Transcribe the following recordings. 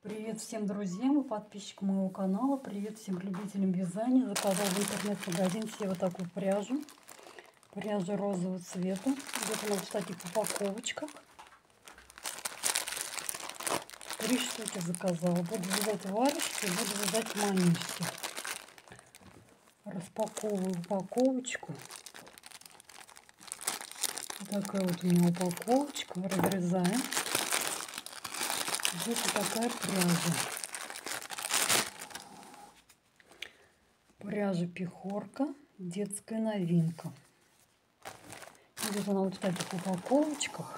Привет всем друзьям и подписчикам моего канала. Привет всем любителям вязания. Заказал в интернет-магазин себе вот такую пряжу. Пряжа розового цвета. Идет она в таких упаковочках. 3 штуки заказала. Буду вязать варежки, буду вязать манишки. Распаковываю упаковочку. Вот такая вот у меня упаковочка. Разрезаем. Здесь вот такая пряжа. Пряжа Пихорка, детская новинка. Идет она вот в таких упаковочках.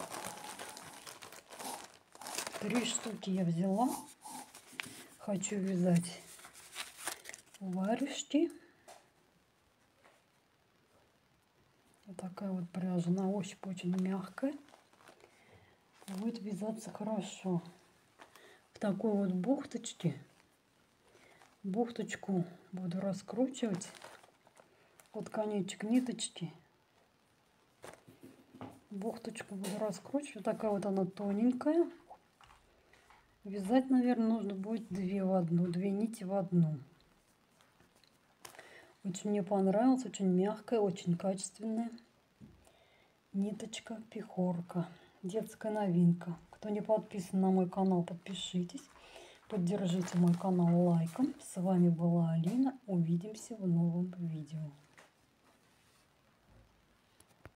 3 штуки я взяла. Хочу вязать варежки. Вот такая вот пряжа. На ощупь очень мягкая. Будет вязаться хорошо. В такой вот бухточке. Бухточку буду раскручивать. Вот конечек ниточки. Бухточку буду раскручивать. Вот такая вот она тоненькая. Вязать, наверное, нужно будет 2 в одну, 2 нити в одну. Очень мне понравилось, очень мягкая, очень качественная ниточка Пихорка. Детская новинка. Кто не подписан на мой канал, подпишитесь. Поддержите мой канал лайком. С вами была Алина. Увидимся в новом видео.